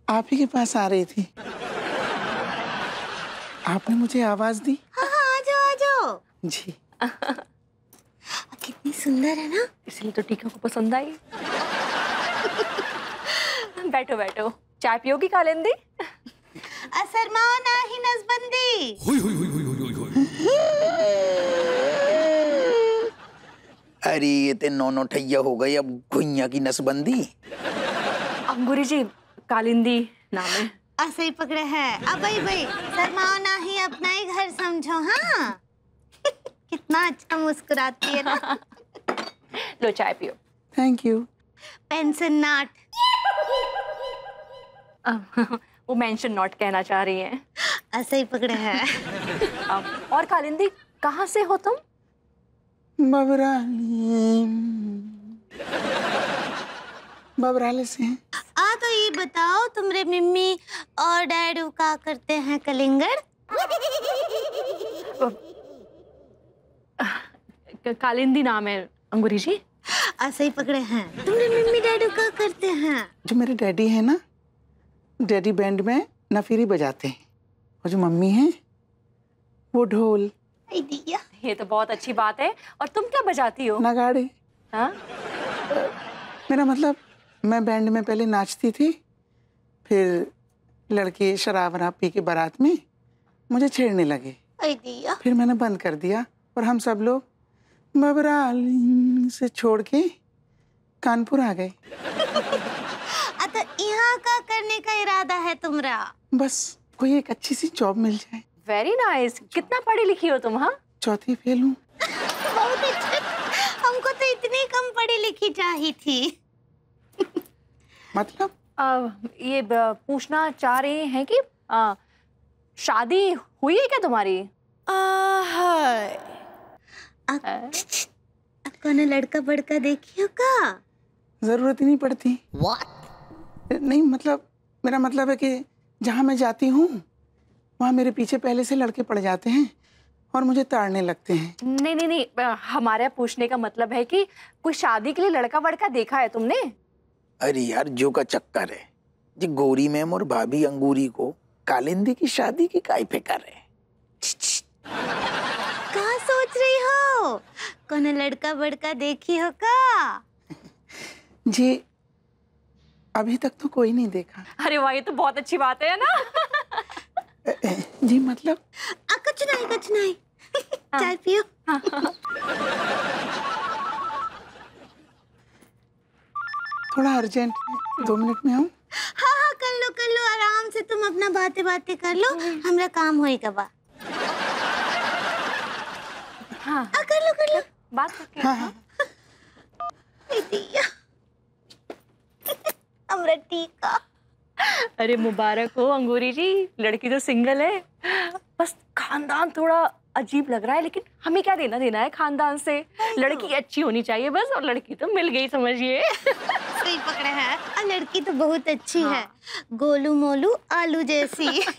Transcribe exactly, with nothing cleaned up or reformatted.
आप ही के पास आ रही थी। आपने मुझे आवाज दी। हाँ हाँ, आ जाओ आ जाओ जी। कितनी सुंदर है ना, इसलिए तो टीका को पसंद आई। बैठो बैठो, चाय पियोगी कालिंदी? असरमाओ ना ही नसबंदी। हुई हुई हुई हुई हुई हुई। अरे ये ते नौ नौ ठैया हो गई, अब घुइया की नसबंदी। अंगूरी जी, कालिंदी नाम है। ऐसे ही पकड़े हैं। अब भाई भाई शर्माओ ना ही, अपना ही घर समझो। हाँ कितना अच्छा मुस्कुराती है ना। लो चाय पियो। Thank you. Mention not. वो मेंशन नॉट कहना चाह रही हैं। ऐसे ही पकड़े हैं। और कालिंदी, कहाँ से हो तुम? बबराली। बबराले से हैं। आ तो ये बताओ, तुम्हारे मम्मी और डैडू का करते हैं कलिंगड़? कालिंदी नाम है अंगूरी जी। ऐसे ही पकड़े हैं। तुम्हारे मम्मी डैडू का करते हैं? जो मेरे डैडी है ना, डैडी बैंड में नफीरी बजाते हैं, और जो मम्मी है वो ढोल। ये तो बहुत अच्छी बात है। और तुम क्या बजाती हो? नगाड़े। हाँ? मेरा मतलब, मैं बैंड में पहले नाचती थी, फिर लड़के शराब वराब पी के बारात में मुझे छेड़ने लगे, फिर मैंने बंद कर दिया और हम सब लोग बबराली से छोड़ के कानपुर आ गए। तो यहाँ का करने का इरादा है तुम्हारा? बस कोई एक अच्छी सी जॉब मिल जाए। Very nice. कितना पढ़ी लिखी हो तुम? हाँ, चौथी फेल हूँ। बहुत अच्छा। हमको तो इतनी कम पढ़ी लिखी चाहिए थी। मतलब आ, ये ब- पूछना चाह रहे हैं कि आ, शादी हुई है क्या तुम्हारी? अब कौन लड़का बड़का देखियो का? जरूरत ही नहीं पड़ती। What? नहीं मतलब, मेरा मतलब है कि जहाँ मैं जाती हूँ वहाँ मेरे पीछे पहले से लड़के पड़ जाते हैं और मुझे ताड़ने लगते हैं। नहीं नहीं नहीं, आ, हमारे पूछने का मतलब है कि कोई शादी के लिए लड़का वड़का देखा है तुमने? अरे यार, जो का चक्कर है जी, गोरी मैम और भाभी अंगूरी को कालिंदी की शादी की काय पे कर रहे हैं। कहाँ सोच रही हो? कौन लड़का बड़का देखी हो का? जी अभी तक तो कोई नहीं देखा। अरे वाह, ये तो बहुत अच्छी बात है ना। जी मतलब आ, कुछ नहीं कुछ नहीं। चाय पियो। थोड़ा अर्जेंट है, दो मिनट में आऊं? हाँ हाँ, कर लो कर लो, आराम से तुम अपना बातें बातें कर लो, हमरा काम होएगा बा। हाँ, आ, कर लो कर लो। बात करके। हाँ हाँ। हमरा टीका। अरे मुबारक हो अंगूरी जी, लड़की तो सिंगल है। बस खानदान थोड़ा अजीब लग रहा है, लेकिन हमें क्या देना देना है खानदान से। लड़की अच्छी होनी चाहिए बस, और लड़की तो मिल गई समझिए। सही पकड़े हैं। लड़की तो बहुत अच्छी हाँ। है, गोलू मोलू आलू जैसी।